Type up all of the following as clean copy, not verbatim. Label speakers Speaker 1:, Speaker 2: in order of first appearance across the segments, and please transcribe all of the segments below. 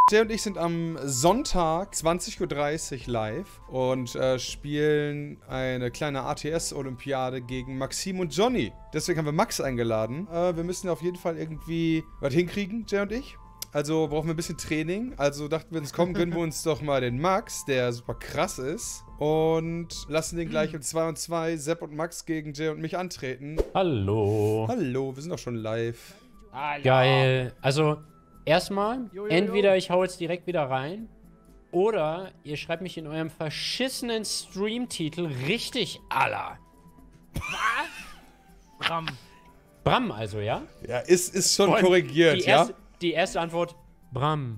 Speaker 1: Jay und ich sind am Sonntag 20:30 Uhr live und spielen eine kleine ATS-Olympiade gegen Maxim und Johnny. Deswegen haben wir Max eingeladen. Wir müssen auf jeden Fall irgendwie was hinkriegen, Jay und ich. Also brauchen wir ein bisschen Training. Also dachten wir uns, komm, gönnen wir uns doch mal den Max, der super krass ist. Und lassen den gleich um 2 und 2, Sepp und Max gegen Jay und mich antreten.
Speaker 2: Hallo.
Speaker 1: Hallo, wir sind auch schon live.
Speaker 2: Hallo. Geil. Also, erstmal, entweder ich hau jetzt direkt wieder rein, oder ihr schreibt mich in eurem verschissenen Streamtitel richtig Alla. Was? Bram also, ja?
Speaker 1: Ja, ist schon korrigiert, ja?
Speaker 2: Die erste Antwort, Bram.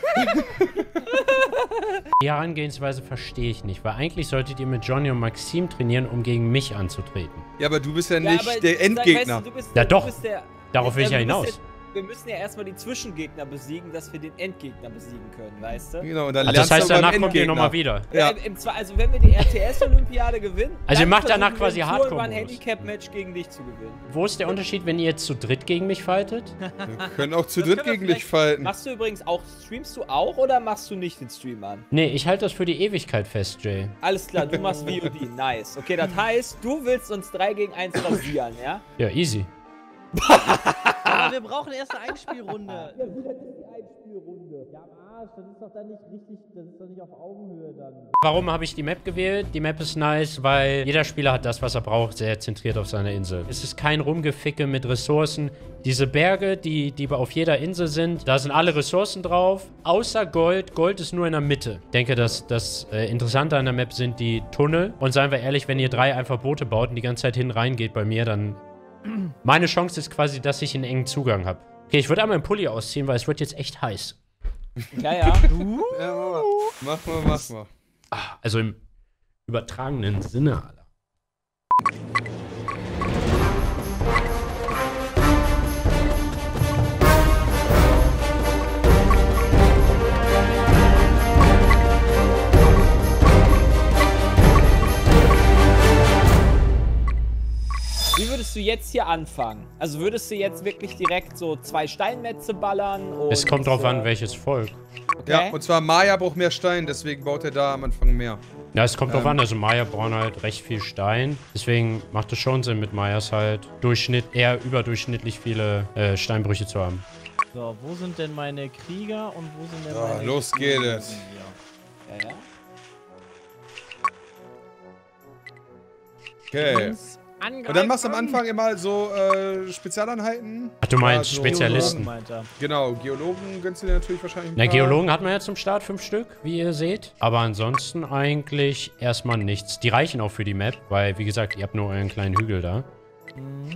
Speaker 2: Die Herangehensweise verstehe ich nicht, weil eigentlich solltet ihr mit Johnny und Maxim trainieren, um gegen mich anzutreten.
Speaker 1: Ja, aber du bist ja nicht der Endgegner.
Speaker 2: Weißt du, ja doch, darauf will ich ja hinaus.
Speaker 3: Wir müssen ja erstmal die Zwischengegner besiegen, dass wir den Endgegner besiegen können, weißt du?
Speaker 1: Genau, und dann
Speaker 2: also das heißt, danach kommt ihr nochmal wieder.
Speaker 3: Ja. Also wenn wir die RTS-Olympiade gewinnen,
Speaker 2: also ihr macht danach quasi Hardcore.
Speaker 3: Ein Handicap-Match gegen dich zu gewinnen.
Speaker 2: Wo ist der Unterschied, wenn ihr jetzt zu dritt gegen mich fightet?
Speaker 1: Wir können auch zu dritt gegen dich fighten.
Speaker 3: Machst du übrigens auch, streamst du auch oder machst du nicht den Stream an?
Speaker 2: Nee, ich halte das für die Ewigkeit fest, Jay.
Speaker 3: Alles klar, du machst VOD, nice. Okay, das heißt, du willst uns 3 gegen 1 rasieren, ja?
Speaker 2: Ja, easy.
Speaker 4: Aber wir brauchen erst eine Einspielrunde. Ja, wieder die Einspielrunde. Ja, am Arsch, das ist doch dann nicht richtig, das ist doch nicht auf Augenhöhe dann.
Speaker 2: Warum habe ich die Map gewählt? Die Map ist nice, weil jeder Spieler hat das, was er braucht, sehr zentriert auf seiner Insel. Es ist kein Rumgeficke mit Ressourcen. Diese Berge, die auf jeder Insel sind, da sind alle Ressourcen drauf, außer Gold. Gold ist nur in der Mitte. Ich denke, dass das Interessante an der Map sind die Tunnel. Und seien wir ehrlich, wenn ihr 3 einfach Boote baut und die ganze Zeit hin reingeht bei mir, dann... Meine Chance ist quasi, dass ich einen engen Zugang habe. Okay, ich würde einmal den Pulli ausziehen, weil es wird jetzt echt heiß.
Speaker 3: Ja, ja.
Speaker 1: Ja, mach mal.
Speaker 2: Also im übertragenen Sinne, Alter.
Speaker 3: Wie würdest du jetzt hier anfangen? Also würdest du jetzt wirklich direkt so 2 Steinmetze ballern? Und,
Speaker 2: es kommt drauf an, welches Volk.
Speaker 3: Okay.
Speaker 1: Ja, und zwar Maya braucht mehr Stein, deswegen baut er da am Anfang mehr.
Speaker 2: Ja, es kommt drauf an, also Maya brauchen halt recht viel Stein. Deswegen macht es schon Sinn, mit Mayas halt eher überdurchschnittlich viele Steinbrüche zu haben.
Speaker 4: So, wo sind denn meine Krieger und wo sind denn meine...
Speaker 1: Los geht es.
Speaker 3: Ja, ja.
Speaker 1: Okay. Und dann machst du am Anfang immer so Spezialeinheiten.
Speaker 2: Ach, du meinst
Speaker 1: ja, so
Speaker 2: Spezialisten.
Speaker 1: Genau, Geologen gönnst du dir natürlich wahrscheinlich.
Speaker 2: Na, Geologen hat man ja zum Start 5 Stück, wie ihr seht. Aber ansonsten eigentlich erstmal nichts. Die reichen auch für die Map, weil, wie gesagt, ihr habt nur euren kleinen Hügel da. Mhm.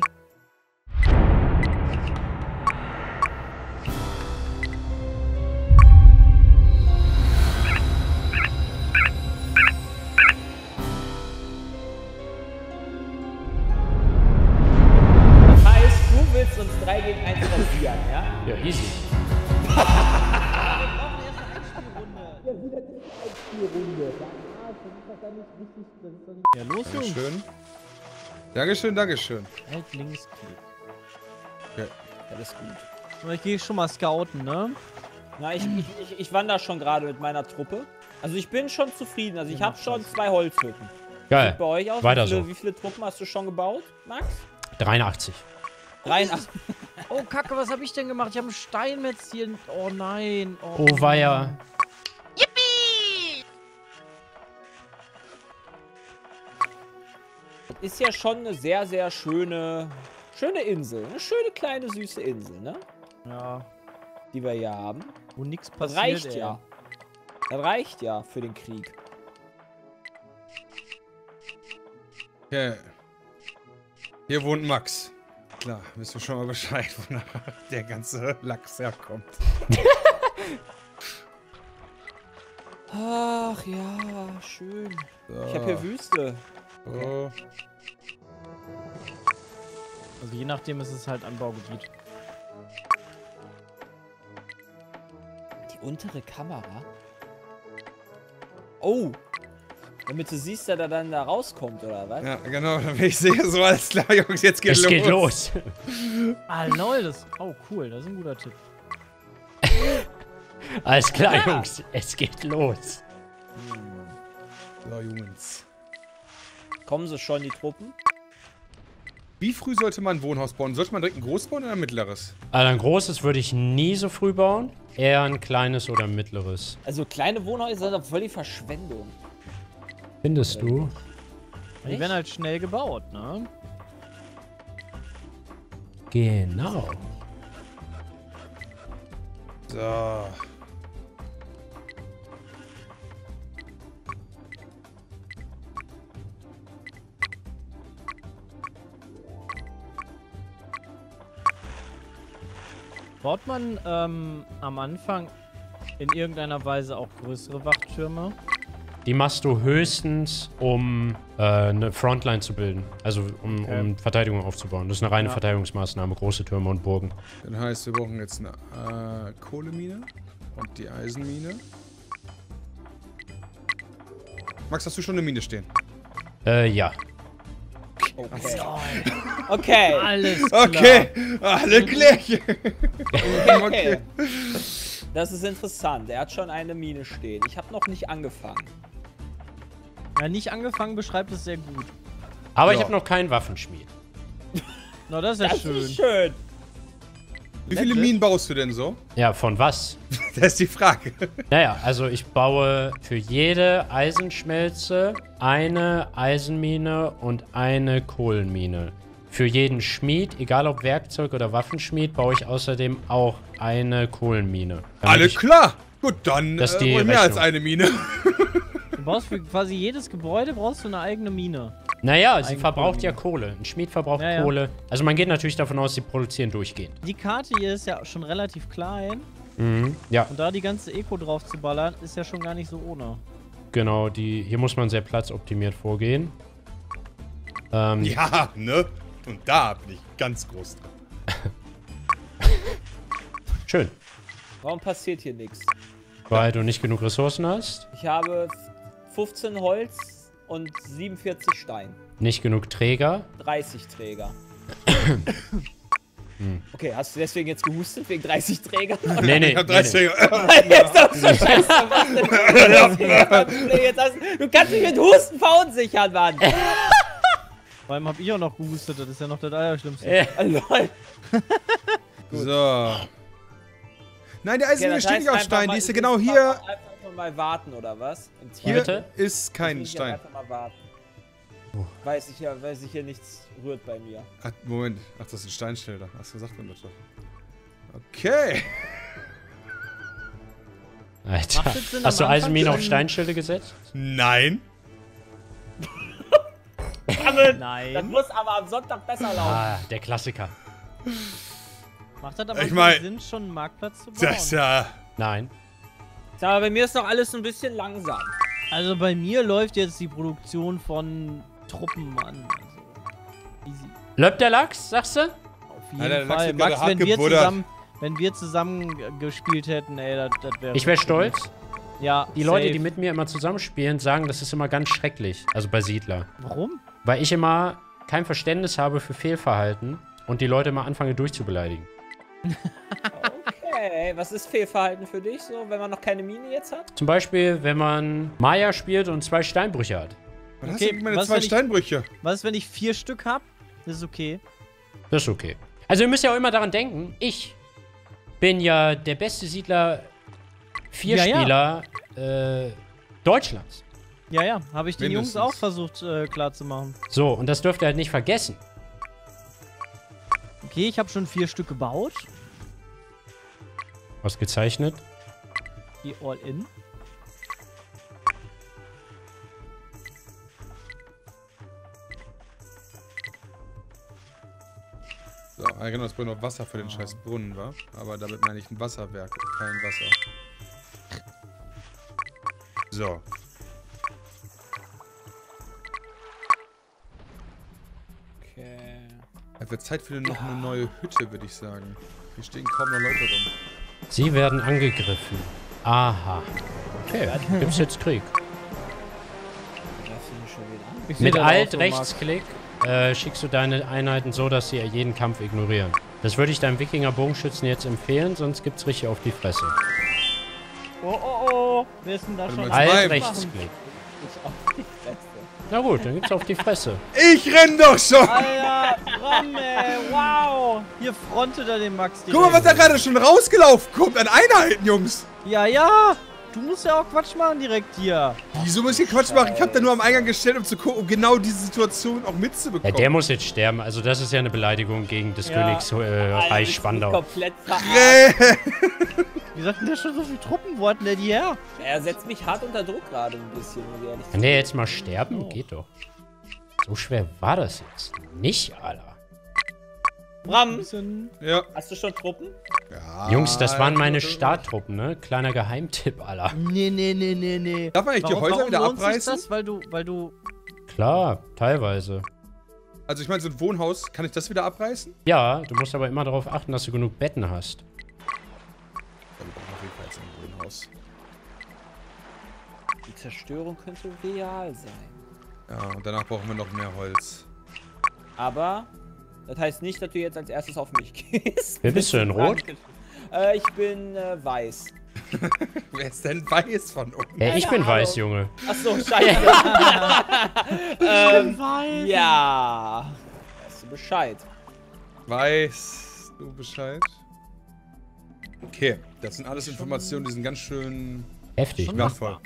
Speaker 3: Uns 3 gegen 1 rasieren, ja?
Speaker 2: Ja, easy.
Speaker 4: Wir brauchen erst eine Einspielrunde. Ja, wieder die Einspielrunde. Das ist doch dann nicht richtig, das ist doch nicht... Ja, los,
Speaker 1: Dankeschön. Dankeschön.
Speaker 4: Halt Linksklick.
Speaker 1: Okay.
Speaker 3: Ja, das ist gut.
Speaker 4: Aber ich gehe schon mal scouten, ne?
Speaker 3: Na, ich wandere schon gerade mit meiner Truppe. Also ich bin schon zufrieden. Also ich habe schon 2 Holzhütten.
Speaker 2: Geil.
Speaker 3: Sieht bei euch aus?
Speaker 2: Weiter so.
Speaker 3: Wie viele Truppen hast du schon gebaut, Max?
Speaker 2: 83.
Speaker 3: 83.
Speaker 4: Oh, Kacke, was habe ich denn gemacht? Ich habe ein Steinmetzchen. Oh nein.
Speaker 2: Oh, weia.
Speaker 3: Yippie! Ist ja schon eine sehr, sehr schöne Insel. Eine schöne, kleine, süße Insel, ne?
Speaker 4: Ja.
Speaker 3: Die wir hier haben.
Speaker 4: Wo nichts
Speaker 3: Das
Speaker 4: passiert,
Speaker 3: reicht ja. Das reicht ja für den Krieg.
Speaker 1: Okay. Hier wohnt Max. Klar, wisst ihr schon mal Bescheid, wo der ganze Lachs herkommt.
Speaker 3: Ach ja, schön.
Speaker 1: So.
Speaker 3: Ich habe hier Wüste.
Speaker 1: So.
Speaker 4: Also je nachdem ist es halt Anbaugebiet.
Speaker 3: Die untere Kamera? Oh! Damit du siehst, dass er dann da rauskommt, oder was?
Speaker 1: Ja, genau, damit ich sehe, so alles klar, Jungs, jetzt geht's los.
Speaker 2: Es geht los.
Speaker 4: Ah, lol, das... Oh, cool, das ist ein guter Tipp.
Speaker 2: Alles klar, Jungs. Es geht los.
Speaker 1: So, Jungs.
Speaker 3: Kommen sie schon, die Truppen?
Speaker 1: Wie früh sollte man ein Wohnhaus bauen? Sollte man direkt ein großes bauen oder ein mittleres?
Speaker 2: Also ein großes würde ich nie so früh bauen. Eher ein kleines oder ein mittleres.
Speaker 3: Also kleine Wohnhäuser sind doch voll die Verschwendung.
Speaker 2: Findest du?
Speaker 4: Die werden halt schnell gebaut, ne?
Speaker 2: Genau.
Speaker 1: So.
Speaker 4: Baut man am Anfang in irgendeiner Weise auch größere Wachtürme?
Speaker 2: Die machst du höchstens, um eine Frontline zu bilden. Also um Verteidigung aufzubauen. Das ist eine reine Verteidigungsmaßnahme, große Türme und Burgen.
Speaker 1: Das heißt, wir brauchen jetzt eine Kohlemine und die Eisenmine. Max, hast du schon eine Mine stehen?
Speaker 2: Ja.
Speaker 3: Okay. Okay.
Speaker 4: Alles klar.
Speaker 1: Okay, alle gleich.
Speaker 3: Okay. Das ist interessant. Er hat schon eine Mine stehen. Ich habe noch nicht angefangen.
Speaker 4: Ja, nicht angefangen beschreibt es sehr gut.
Speaker 2: Aber
Speaker 1: Ja.
Speaker 2: ich habe noch keinen Waffenschmied.
Speaker 4: Na, das ist ja
Speaker 3: Das
Speaker 4: schön.
Speaker 3: ist schön.
Speaker 1: Wie viele Minen baust du denn so?
Speaker 2: Ja, von was?
Speaker 1: Das ist die Frage.
Speaker 2: Naja, also ich baue für jede Eisenschmelze eine Eisenmine und eine Kohlenmine. Für jeden Schmied, egal ob Werkzeug oder Waffenschmied, baue ich außerdem auch eine Kohlenmine. Damit
Speaker 1: Alle
Speaker 2: ich-
Speaker 1: klar. Gut, dann
Speaker 2: Das ist die
Speaker 1: brauche ich mehr als
Speaker 2: Rechnung.
Speaker 1: eine Mine.
Speaker 4: Du brauchst für quasi jedes Gebäude brauchst du eine eigene Mine.
Speaker 2: Naja, sie
Speaker 4: Eine
Speaker 2: verbraucht ja
Speaker 4: Kohlenmine.
Speaker 2: Kohle. Ein Schmied verbraucht
Speaker 4: Ja, ja.
Speaker 2: Kohle. Also man geht natürlich davon aus, sie produzieren durchgehend.
Speaker 4: Die Karte hier ist ja schon relativ klein.
Speaker 2: Mhm. Ja,
Speaker 4: Und da die ganze Eco drauf zu ballern, ist ja schon gar nicht so ohne.
Speaker 2: genau. Hier muss man sehr platzoptimiert vorgehen.
Speaker 1: Ja, ne? Und da bin ich ganz groß dran.
Speaker 2: Schön.
Speaker 3: Warum passiert hier nichts?
Speaker 2: Weil du nicht genug Ressourcen hast,
Speaker 3: Ich habe 15 Holz und 47 Stein.
Speaker 2: nicht genug Träger.
Speaker 3: 30 Träger. Okay, hast du deswegen jetzt gehustet, wegen 30 Trägern?
Speaker 2: Nee, nee.
Speaker 1: Ich hab
Speaker 2: nee,
Speaker 1: 30
Speaker 2: nee.
Speaker 3: Jetzt hast du Scheiße, was denn? Jetzt du kannst mich mit Husten verunsichern, Mann.
Speaker 4: Vor allem hab ich auch noch gehustet, das ist ja noch das Allerschlimmste.
Speaker 3: Lol.
Speaker 1: So. Nein, die
Speaker 3: Okay,
Speaker 1: Eisenmine
Speaker 3: das
Speaker 1: steht
Speaker 3: heißt
Speaker 1: nicht auf
Speaker 3: einfach
Speaker 1: Stein.
Speaker 3: mal-
Speaker 1: Die ist ja
Speaker 3: ich
Speaker 1: genau
Speaker 3: muss
Speaker 1: hier.
Speaker 3: Einfach mal warten, oder was? Im
Speaker 1: Hier
Speaker 3: Zweifel
Speaker 2: bitte?
Speaker 1: ist kein
Speaker 3: muss ich
Speaker 1: Stein.
Speaker 3: Einfach mal warten. Weil sich hier nichts rührt bei mir.
Speaker 1: Ach, Moment. Ach, das sind Steinschilder. Hast du gesagt, bitte. Okay.
Speaker 2: Alter.
Speaker 4: Macht es Sinn,
Speaker 2: Hast du
Speaker 4: am Anfang
Speaker 2: Eisenmine auf
Speaker 4: schon-
Speaker 2: Steinschilde gesetzt?
Speaker 1: Nein.
Speaker 3: Das
Speaker 4: Nein.
Speaker 3: muss aber am Sonntag besser laufen.
Speaker 2: Ah, der Klassiker.
Speaker 4: Macht das aber
Speaker 1: Ich mein-
Speaker 4: Sinn, schon einen Marktplatz zu bauen?
Speaker 1: Das ist ja.
Speaker 2: Nein.
Speaker 3: Sag mal, bei mir ist doch alles ein bisschen langsam.
Speaker 4: Also bei mir läuft jetzt die Produktion von Truppen an. Also easy.
Speaker 2: Löppt der Lachs, sagst du?
Speaker 4: Auf jeden
Speaker 1: Alter, der Lachs
Speaker 4: Fall.
Speaker 1: wird gerade
Speaker 4: Max,
Speaker 1: hart gebuddert.
Speaker 4: wenn wir zusammen gespielt hätten, ey, das wäre...
Speaker 2: Ich wäre stolz.
Speaker 4: Ja,
Speaker 2: Die Leute,
Speaker 4: safe.
Speaker 2: die mit mir immer zusammenspielen, sagen, das ist immer ganz schrecklich. Also bei Siedler.
Speaker 4: Warum?
Speaker 2: Weil ich immer kein Verständnis habe für Fehlverhalten und die Leute immer anfange durchzubeleidigen.
Speaker 3: Okay, was ist Fehlverhalten für dich, so, wenn man noch keine Mine jetzt hat?
Speaker 2: Zum Beispiel, wenn man Maya spielt und 2 Steinbrüche hat.
Speaker 1: Was hast
Speaker 4: Okay,
Speaker 1: du mit meine
Speaker 4: was,
Speaker 1: zwei
Speaker 4: wenn ich-
Speaker 1: Steinbrüche?
Speaker 4: Was ist, wenn ich 4 Stück hab? Das ist okay.
Speaker 2: Das ist okay. Also ihr müsst ja auch immer daran denken, ich bin ja der beste Siedler, Vierspieler Deutschlands.
Speaker 4: Ja, habe ich den Jungs
Speaker 1: Mindestens.
Speaker 4: auch versucht klarzumachen.
Speaker 2: So, und das dürft ihr halt nicht vergessen.
Speaker 4: Okay, ich habe schon 4 Stück gebaut.
Speaker 2: Was gezeichnet?
Speaker 4: Die All-In.
Speaker 1: So, genau, das braucht noch Wasser für den scheiß Brunnen, wa? Aber damit meine ich ein Wasserwerk, kein Wasser. So.
Speaker 3: Okay.
Speaker 1: Es wird Zeit für noch eine neue Hütte, würde ich sagen. Hier stehen kaum noch Leute rum.
Speaker 2: Sie werden angegriffen. Aha. Okay, gibt's jetzt Krieg.
Speaker 3: Da fing ich schon wieder an.
Speaker 4: Ich seh
Speaker 2: Mit
Speaker 4: das auch
Speaker 2: Alt,
Speaker 4: so,
Speaker 2: Rechtsklick schickst du deine Einheiten so, dass sie jeden Kampf ignorieren. Das würde ich deinem Wikinger-Bogenschützen jetzt empfehlen, sonst gibt's richtig auf die Fresse.
Speaker 4: Oh. Wer ist denn da
Speaker 1: Warte
Speaker 4: schon?
Speaker 1: mal,
Speaker 2: Halt,
Speaker 1: Nein.
Speaker 2: Rechtsklick.
Speaker 3: Ich auf die Fresse.
Speaker 2: Na gut, dann gibt's auf die Fresse.
Speaker 1: Ich renn doch schon!
Speaker 4: Alter, Bram, ey, wow. Hier frontet er den Max direkt.
Speaker 1: Guck mal, was da gerade schon rausgelaufen kommt an Einheiten, Jungs.
Speaker 4: Ja. Du musst ja auch Quatsch machen direkt hier.
Speaker 1: Wieso muss ich Quatsch machen? Ich hab da nur am Eingang gestellt, um zu gucken, um genau diese Situation auch
Speaker 2: Ja,
Speaker 1: mitzubekommen.
Speaker 2: der muss jetzt sterben. Also das ist ja eine Beleidigung gegen des Königs Reich Spandau.
Speaker 3: Komplett verarscht.
Speaker 4: Wie sagt denn der schon so viele Truppen? Wo hat denn der die her?
Speaker 3: Er setzt mich hart unter Druck gerade ein bisschen, muss ich ehrlich
Speaker 2: Kann der jetzt mal sterben? Geht doch. So schwer war das jetzt nicht, Alter.
Speaker 3: Bram,
Speaker 1: Ja.
Speaker 3: hast du schon Truppen?
Speaker 1: Ja.
Speaker 2: Jungs, das waren meine Starttruppen, ne? Kleiner Geheimtipp, Alter.
Speaker 4: Nee.
Speaker 1: Darf man eigentlich die Häuser wieder
Speaker 4: lohnt sich
Speaker 1: abreißen?
Speaker 4: das? Weil du...
Speaker 2: Klar, teilweise.
Speaker 1: Also ich meine, so ein Wohnhaus, kann ich das wieder abreißen?
Speaker 2: Ja, du musst aber immer darauf achten, dass du genug Betten hast.
Speaker 1: Ja, wir brauchen auf jeden Fall jetzt ein Wohnhaus.
Speaker 3: Die Zerstörung könnte real sein.
Speaker 1: Ja, und danach brauchen wir noch mehr Holz.
Speaker 3: Aber das heißt nicht, dass du jetzt als erstes auf mich gehst.
Speaker 2: Wer bist du denn, rot?
Speaker 3: Ich bin weiß.
Speaker 1: Wer ist denn weiß von uns?
Speaker 2: Ich bin weiß, Junge.
Speaker 3: Achso, scheiße.
Speaker 4: weiß.
Speaker 3: Ja. Weißt du Bescheid.
Speaker 1: Weißt du Bescheid? Okay, das sind alles Informationen, die sind ganz schön
Speaker 2: Heftig, ne?
Speaker 1: wertvoll.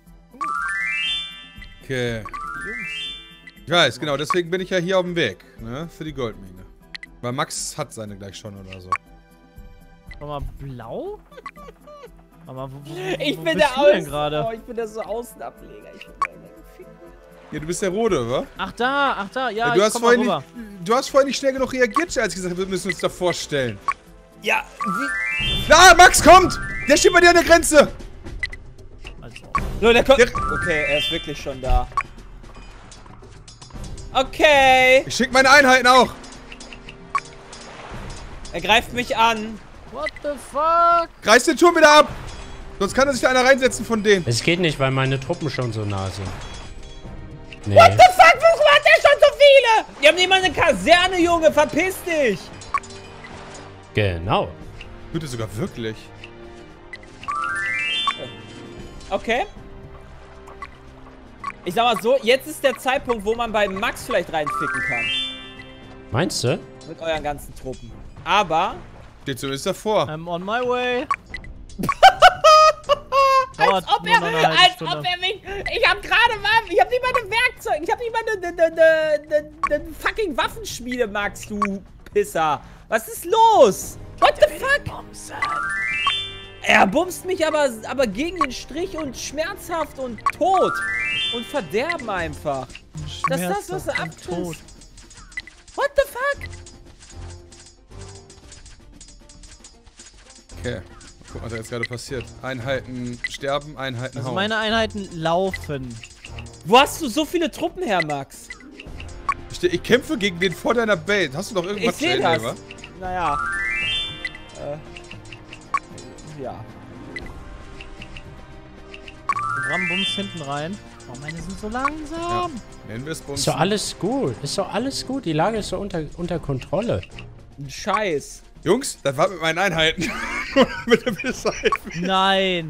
Speaker 1: Okay. Ich weiß, genau, deswegen bin ich ja hier auf dem Weg, ne, für die Goldmine. Weil Max hat seine gleich schon oder so.
Speaker 4: Schau mal, blau? Aber wo
Speaker 3: Ich
Speaker 4: wo
Speaker 3: bin
Speaker 4: bist
Speaker 3: der
Speaker 4: du denn gerade?
Speaker 3: Oh, ich bin der so Außenableger. Ich bin der gefickt.
Speaker 1: Ja, du bist der Rote, oder?
Speaker 4: Ach da, ja,
Speaker 1: Ja,
Speaker 4: ich komm mal rüber.
Speaker 1: du hast vorhin nicht schnell genug reagiert, als ich gesagt habe, wir müssen uns da vorstellen.
Speaker 3: Ja, wie?
Speaker 1: Da, Max kommt! Der steht bei dir an der Grenze!
Speaker 4: Also,
Speaker 3: So, der kommt. Okay, er ist wirklich schon da. Okay.
Speaker 1: Ich schick meine Einheiten auch!
Speaker 3: Er greift mich an.
Speaker 4: what the fuck?
Speaker 1: Reiß den Turm wieder ab! Sonst kann da sich da einer reinsetzen von denen.
Speaker 2: Es geht nicht, weil meine Truppen schon so nah sind. Nee.
Speaker 3: What the fuck? Warum hat der schon so viele? Die haben nicht mal eine Kaserne, Junge. Verpiss dich.
Speaker 2: Genau.
Speaker 1: Bitte sogar wirklich.
Speaker 3: Okay. Ich sag mal so, jetzt ist der Zeitpunkt, wo man bei Max vielleicht reinficken kann.
Speaker 2: Meinst du?
Speaker 3: Mit euren ganzen Truppen. Aber...
Speaker 1: Steht zumindest davor.
Speaker 4: I'm on my way.
Speaker 3: Als ob
Speaker 4: nur noch eine halbe
Speaker 3: er
Speaker 4: Stunde.
Speaker 3: mich... Ich hab gerade mal... Ich hab nicht mal ein Werkzeug. Ich hab nicht mal eine fucking Waffenschmiede, Max, du Pisser. Was ist los? What the fuck? Er bumst mich aber gegen den Strich und schmerzhaft und tot. Und verderben einfach. Das ist das, was du abtust. What the fuck?
Speaker 1: Okay. Guck mal, was da jetzt gerade passiert. Einheiten sterben, Einheiten
Speaker 4: Also
Speaker 1: hauen.
Speaker 4: meine Einheiten laufen.
Speaker 3: Wo hast du so viele Truppen her, Max?
Speaker 1: Ich kämpfe gegen den vor deiner Base. Hast du noch
Speaker 3: Ich
Speaker 1: irgendwas
Speaker 3: sehe
Speaker 1: zu
Speaker 3: das.
Speaker 1: Ende, wa?
Speaker 3: Naja. Ja.
Speaker 4: Bram bums hinten rein. Oh, meine sind so langsam.
Speaker 1: Nennen wir es bei uns.
Speaker 2: Ist doch alles gut. Ist doch alles gut. Die Lage ist so unter Kontrolle.
Speaker 3: Ein Scheiß.
Speaker 1: Jungs, das war mit meinen Einheiten. Bitte Bescheid.
Speaker 4: Nein.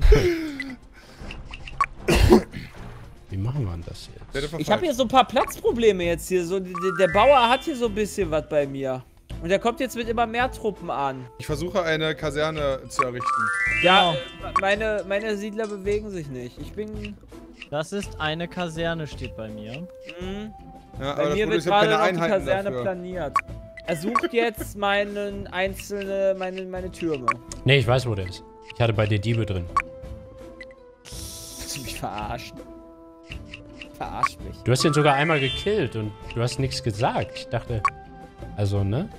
Speaker 2: Wie machen wir denn das jetzt?
Speaker 3: Ich habe hier so ein paar Platzprobleme jetzt hier. So, der Bauer hat hier so ein bisschen was bei mir. Und der kommt jetzt mit immer mehr Truppen an.
Speaker 1: Ich versuche eine Kaserne zu errichten.
Speaker 3: Ja, meine Siedler bewegen sich nicht. Ich bin...
Speaker 4: Das ist eine Kaserne, steht bei mir.
Speaker 1: Ja,
Speaker 3: Bei mir
Speaker 1: Problem
Speaker 3: wird
Speaker 1: ist, ich hab
Speaker 3: gerade
Speaker 1: keine
Speaker 3: noch die
Speaker 1: Einheiten
Speaker 3: Kaserne
Speaker 1: dafür.
Speaker 3: planiert. Er sucht jetzt meine Türme.
Speaker 2: Nee, ich weiß, wo der ist. Ich hatte bei dir Diebe drin.
Speaker 3: Willst du mich verarschen? Verarscht mich.
Speaker 2: Du hast ihn sogar einmal gekillt und du hast nichts gesagt. Ich dachte... Also, ne?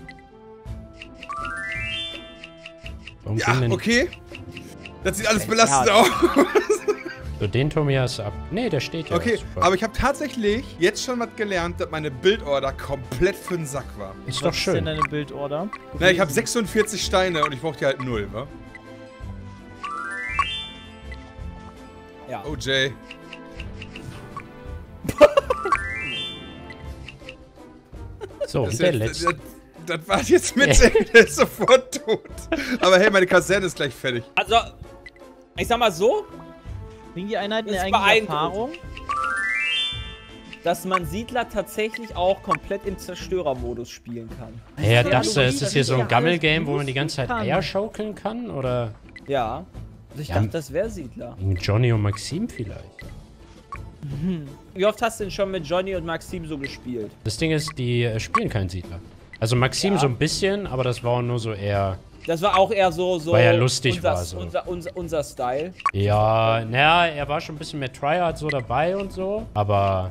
Speaker 2: Warum
Speaker 1: Ja,
Speaker 2: ging denn...
Speaker 1: okay. Das sieht alles belastend aus.
Speaker 2: So, den Turm hier hast du ab... Nee, der steht ja.
Speaker 1: Okay,
Speaker 2: Super.
Speaker 1: aber ich habe tatsächlich jetzt schon was gelernt, dass meine Bildorder komplett für den Sack war.
Speaker 2: Ist doch
Speaker 4: Was ist denn
Speaker 2: schön.
Speaker 4: deine Bildorder?
Speaker 1: Na, ich habe 46 Steine und ich brauchte halt 0, wa?
Speaker 3: Ja.
Speaker 1: Oh, Jay.
Speaker 2: So,
Speaker 1: Das,
Speaker 2: und der
Speaker 1: jetzt,
Speaker 2: letzte.
Speaker 1: das war jetzt mit der ist sofort tot. Aber hey, meine Kaserne ist gleich fertig.
Speaker 3: Also, Ich sag mal so,
Speaker 4: Kriegen die Einheiten
Speaker 3: Ist
Speaker 4: eigentlich
Speaker 3: beeindruckend.
Speaker 4: Erfahrung?
Speaker 3: dass man Siedler tatsächlich auch komplett im Zerstörermodus spielen kann.
Speaker 2: Ja,
Speaker 3: Ja,
Speaker 2: das
Speaker 3: du
Speaker 2: ist das hier so ein
Speaker 4: alles
Speaker 2: Gammel-Game, wo man die
Speaker 4: bewusst
Speaker 2: ganze Zeit
Speaker 4: kann.
Speaker 2: Eier schaukeln kann? Oder
Speaker 3: Ja. Also ich
Speaker 2: Ja.
Speaker 3: dachte, das wäre Siedler.
Speaker 2: gegen Johnny und Maxim vielleicht?
Speaker 3: Wie oft hast du denn schon mit Johnny und Maxim so gespielt?
Speaker 2: Das Ding ist, die spielen keinen Siedler. Also Maxim
Speaker 3: Ja.
Speaker 2: so ein bisschen, aber das war nur so eher...
Speaker 3: Das war auch eher so
Speaker 2: Weil er lustig
Speaker 3: unser,
Speaker 2: war, so.
Speaker 3: unser Style.
Speaker 2: Ja, naja, er war schon ein bisschen mehr Tryhard so dabei und so. Aber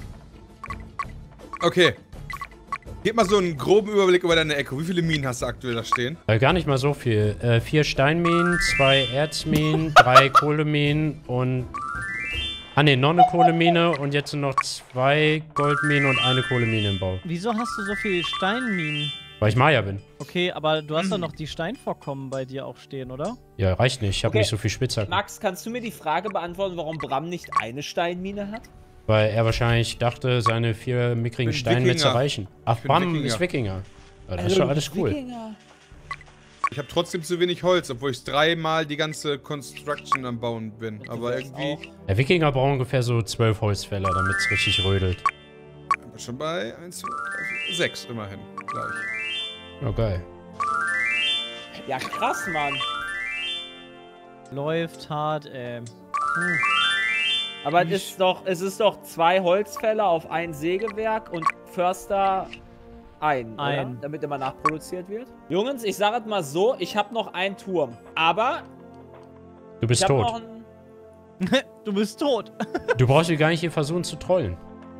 Speaker 1: Okay. Gib mal so einen groben Überblick über deine Ecke. Wie viele Minen hast du aktuell da stehen?
Speaker 2: gar nicht mal so viel. 4 Steinminen, 2 Erzminen, 3 Kohleminen und... Ah ne, noch eine Kohlemine und jetzt sind noch 2 Goldminen und eine Kohlemine im Bau.
Speaker 4: Wieso hast du so viel Steinminen?
Speaker 2: Weil ich Maya bin.
Speaker 4: Okay, aber du hast doch noch die Steinvorkommen bei dir auch stehen, oder?
Speaker 2: Ja, reicht nicht. Ich habe
Speaker 3: Okay.
Speaker 2: nicht so viel Spitzhacken.
Speaker 3: Max, kannst du mir die Frage beantworten, warum Bram nicht eine Steinmine hat?
Speaker 2: Weil er wahrscheinlich dachte, seine 4 mickrigen
Speaker 1: bin
Speaker 2: Steinmetze
Speaker 1: Wikinger.
Speaker 2: reichen. Ach,
Speaker 1: Ich bin
Speaker 2: Bram
Speaker 1: Wikinger.
Speaker 2: ist Wikinger. Ja, das
Speaker 3: Also,
Speaker 2: ist doch alles cool.
Speaker 3: Wikinger.
Speaker 1: Ich habe trotzdem zu wenig Holz, obwohl ich 3-mal die ganze Construction am Bauen bin. Aber
Speaker 3: wärst
Speaker 1: irgendwie...
Speaker 2: Der Wikinger braucht ungefähr so 12 Holzfäller, damit es richtig rödelt.
Speaker 1: Ich bin schon bei 1, 2, 3, 4, 6 immerhin. Gleich.
Speaker 2: Oh, geil.
Speaker 3: Ja, krass, Mann.
Speaker 4: Läuft hart,
Speaker 3: Aber es ist doch 2 Holzfäller auf ein Sägewerk und Förster ein, oder? Damit immer nachproduziert wird. Jungs, ich sage es mal so, ich habe noch einen Turm. Aber
Speaker 2: Du bist
Speaker 3: ich habe
Speaker 2: tot.
Speaker 3: noch einen...
Speaker 4: Du bist tot.
Speaker 2: Du brauchst hier gar nicht hier versuchen zu trollen.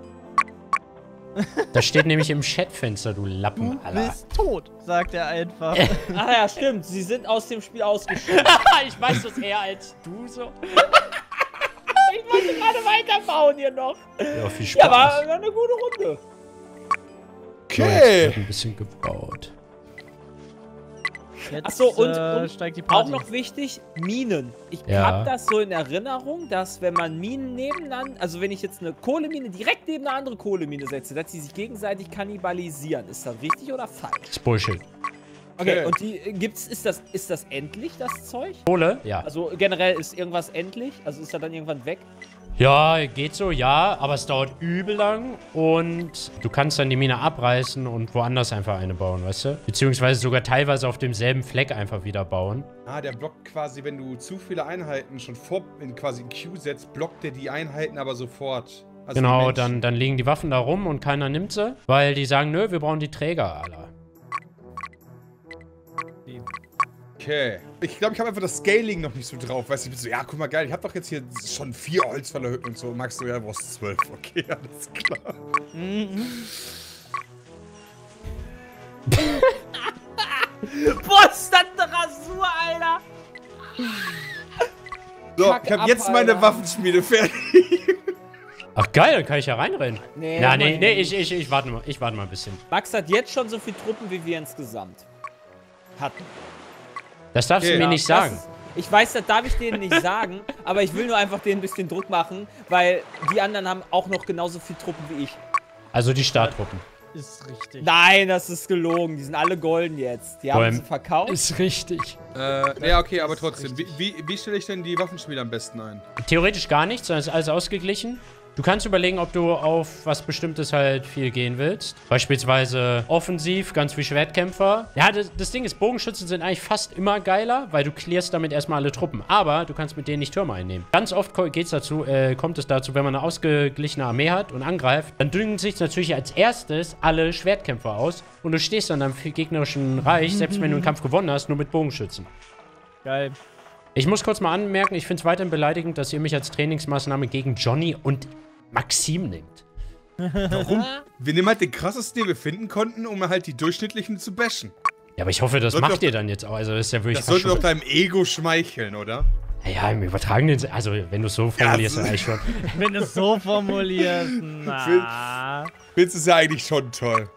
Speaker 2: Das steht nämlich im Chatfenster, du Lappen,
Speaker 4: Du
Speaker 2: Alter.
Speaker 4: bist tot, sagt er einfach.
Speaker 3: Ach ja, stimmt. Sie sind aus dem Spiel ausgeschieden.
Speaker 2: Ich weiß das eher als du so.
Speaker 3: Ich wollte gerade weiterbauen hier noch.
Speaker 2: Ja, viel
Speaker 3: Ja,
Speaker 2: Spaß.
Speaker 3: war eine gute Runde.
Speaker 2: So, jetzt wird ein bisschen gebaut.
Speaker 4: Jetzt
Speaker 3: Achso, und
Speaker 4: steigt die
Speaker 3: auch
Speaker 4: Party.
Speaker 3: noch wichtig, Minen. Ich
Speaker 2: Ja.
Speaker 3: habe das so in Erinnerung, dass wenn man Minen nebeneinander, also wenn ich jetzt eine Kohlemine direkt neben eine andere Kohlemine setze, dass die sich gegenseitig kannibalisieren. Ist das richtig oder falsch?
Speaker 2: Das ist Bullshit.
Speaker 3: Okay,
Speaker 1: Okay.
Speaker 3: und die ist das endlich, das Zeug?
Speaker 2: Kohle? Ja.
Speaker 3: Also generell ist irgendwas endlich? Also ist das dann irgendwann weg?
Speaker 2: Ja, geht so, ja, aber es dauert übel lang und du kannst dann die Mine abreißen und woanders einfach eine bauen, weißt du? Beziehungsweise sogar teilweise auf demselben Fleck einfach wieder bauen.
Speaker 1: Ah, der blockt quasi, wenn du zu viele Einheiten schon quasi in Queue setzt, blockt der die Einheiten aber sofort. Also die
Speaker 2: Genau,
Speaker 1: Menschen.
Speaker 2: dann liegen die Waffen da rum und keiner nimmt sie, weil die sagen, nö, wir brauchen die Träger, Alter.
Speaker 1: Okay. Ich glaube, ich habe einfach das Scaling noch nicht so drauf. Weißt du, ich bin so, ja, guck mal, geil, ich habe doch jetzt hier schon 4 Holzfällerhütten und so. Magst du, ja, du brauchst 12. Okay, alles klar.
Speaker 3: Boah, ist das eine Rasur, Alter!
Speaker 1: So,
Speaker 3: Kack
Speaker 1: ich habe
Speaker 3: ab,
Speaker 1: jetzt meine
Speaker 3: Alter.
Speaker 1: Waffenschmiede fertig.
Speaker 2: Ach geil, dann kann ich ja reinrennen.
Speaker 3: Nee,
Speaker 2: Ja,
Speaker 3: mach
Speaker 2: nee,
Speaker 3: mal
Speaker 2: nee,
Speaker 3: nicht.
Speaker 2: ich warte mal, ein bisschen.
Speaker 3: Max hat jetzt schon so viele Truppen, wie wir insgesamt hatten.
Speaker 2: Das darfst du
Speaker 1: Okay,
Speaker 2: mir
Speaker 1: ja,
Speaker 2: nicht sagen.
Speaker 3: Das ist, ich weiß, das darf ich denen nicht sagen, aber ich will nur einfach denen ein bisschen Druck machen, weil die anderen haben auch noch genauso viele Truppen wie ich.
Speaker 2: Also die Starttruppen.
Speaker 4: Ist richtig.
Speaker 3: Nein, das ist gelogen. Die sind alle golden jetzt. Die
Speaker 2: Vor
Speaker 3: haben
Speaker 2: allem-
Speaker 3: sie verkauft.
Speaker 2: Ist richtig.
Speaker 1: Ja, okay, aber trotzdem. Wie stelle ich denn die Waffenschmiede am besten ein?
Speaker 2: Theoretisch gar nichts, sondern ist alles ausgeglichen. Du kannst überlegen, ob du auf was Bestimmtes halt viel gehen willst. Beispielsweise offensiv, ganz wie Schwertkämpfer. Ja, das Ding ist, Bogenschützen sind eigentlich fast immer geiler, weil du clearst damit erstmal alle Truppen. Aber du kannst mit denen nicht Türme einnehmen. Ganz oft kommt es dazu, wenn man eine ausgeglichene Armee hat und angreift, dann düngen sich natürlich als erstes alle Schwertkämpfer aus. Und du stehst dann am gegnerischen Reich, selbst wenn du einen Kampf gewonnen hast, nur mit Bogenschützen.
Speaker 4: Geil.
Speaker 2: Ich muss kurz mal anmerken, ich finde es weiterhin beleidigend, dass ihr mich als Trainingsmaßnahme gegen Johnny und Maxim nimmt.
Speaker 1: Warum? Wir nehmen halt den krassesten, den wir finden konnten, um halt die durchschnittlichen zu bashen.
Speaker 2: Ja, aber ich hoffe, das
Speaker 1: Sollte
Speaker 2: macht
Speaker 1: doch-
Speaker 2: ihr dann jetzt auch. Also, das ist ja wirklich
Speaker 1: Das
Speaker 2: fast
Speaker 1: sollte doch deinem Ego schmeicheln, oder?
Speaker 2: Ja, im übertragenen Sinne. Also, wenn du es so formulierst, dann eigentlich schon.
Speaker 4: Wenn du es so formulierst, na.
Speaker 1: Findest du es ja eigentlich schon toll.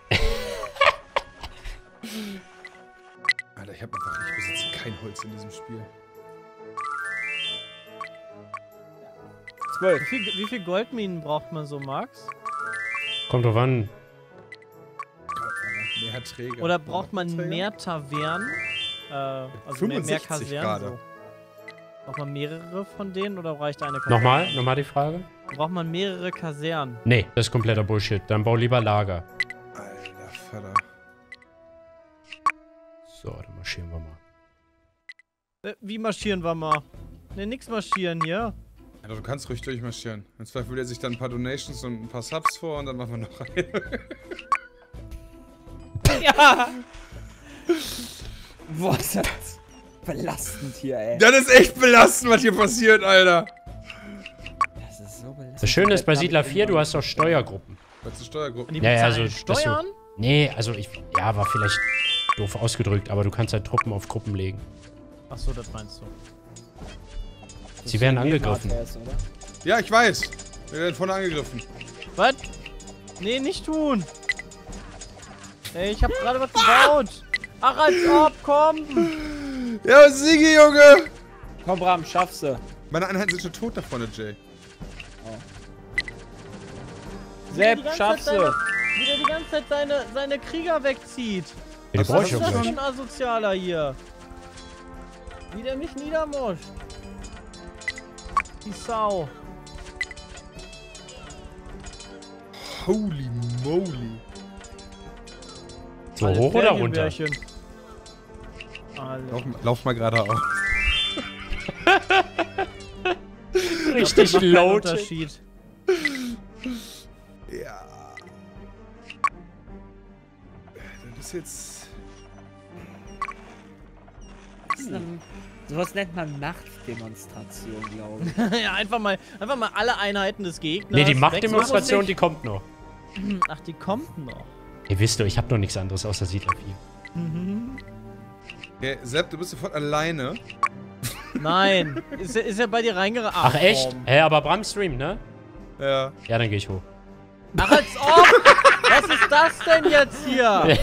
Speaker 1: Alter, ich besitze kein Holz in diesem Spiel.
Speaker 3: 12.
Speaker 4: Wie viel Goldminen braucht man so, Max?
Speaker 2: Kommt drauf an.
Speaker 1: Gott, Alter, mehr Träger.
Speaker 4: Oder braucht man
Speaker 1: Träger?
Speaker 4: mehr Tavernen? Also mehr
Speaker 1: 65
Speaker 4: Kasernen?
Speaker 1: gerade.
Speaker 4: So. Braucht man mehrere von denen oder reicht eine Kaserne?
Speaker 2: Nochmal die Frage?
Speaker 4: Braucht man mehrere Kasernen?
Speaker 2: Nee, das ist kompletter Bullshit. Dann bau lieber Lager.
Speaker 1: Alter Vater.
Speaker 2: So, dann marschieren wir mal.
Speaker 4: Wie marschieren wir mal? Ne, nix marschieren hier.
Speaker 1: Ja, du kannst ruhig durchmarschieren. Im Zweifel will er sich dann ein paar Donations und ein paar Subs vor und dann machen wir noch rein.
Speaker 3: Ja! Boah, ist das belastend hier, ey.
Speaker 1: Das ist echt belastend, was hier passiert, Alter.
Speaker 3: Das ist so belastend.
Speaker 2: Das Schöne ist bei Siedler 4, du hast auch Steuergruppen.
Speaker 1: Was ist Steuergruppen?
Speaker 4: Die
Speaker 2: Ja, ja,
Speaker 4: bezahlen
Speaker 2: also, dass
Speaker 4: Steuern?
Speaker 2: Nee, also ja, war vielleicht doof ausgedrückt, aber du kannst halt Truppen auf Gruppen legen.
Speaker 4: Achso, das meinst du.
Speaker 2: Sie werden angegriffen.
Speaker 1: Ja, ich weiß. Wir werden vorne angegriffen.
Speaker 4: Was? Nee, nicht tun. Ey, ich hab gerade was gebaut. Ach, als ob, komm.
Speaker 1: Ja, Sigi, Junge!
Speaker 3: Komm, Bram, schaffst du.
Speaker 1: Meine Einheiten sind schon tot da vorne, Jay.
Speaker 3: Sepp, schaffst du.
Speaker 4: Wie der die ganze Zeit seine Krieger wegzieht.
Speaker 2: Ja, die brauche
Speaker 4: Was
Speaker 2: ich
Speaker 4: ist
Speaker 2: auch
Speaker 4: das für
Speaker 2: gleich.
Speaker 4: ein Asozialer hier? Wie der mich niedermoscht. Die Sau.
Speaker 1: Holy moly.
Speaker 2: So
Speaker 4: Alle
Speaker 2: hoch oder runter?
Speaker 4: Bärchenbärchen. Alle.
Speaker 1: Lauf mal geradeaus.
Speaker 2: Richtig
Speaker 4: Macht keinen
Speaker 2: laut.
Speaker 4: Unterschied.
Speaker 1: Ja. Das ist jetzt...
Speaker 3: Sowas nennt man Machtdemonstration, glaube ich.
Speaker 4: Ja, einfach mal alle Einheiten des Gegners.
Speaker 2: Nee, die
Speaker 4: weg-
Speaker 2: Machtdemonstration, die kommt noch.
Speaker 4: Ach, die kommt noch.
Speaker 2: Ihr wisst doch, ich hab doch nichts anderes außer Siedler 4.
Speaker 1: Okay, Sepp, du bist sofort alleine.
Speaker 4: Nein. Ist er bei dir reingerannt?
Speaker 2: Ach, echt?
Speaker 4: Komm.
Speaker 2: Hä, aber Bram streamt, ne?
Speaker 1: Ja.
Speaker 2: Ja, dann gehe ich hoch.
Speaker 4: Ach, als ob! Was ist das denn jetzt hier?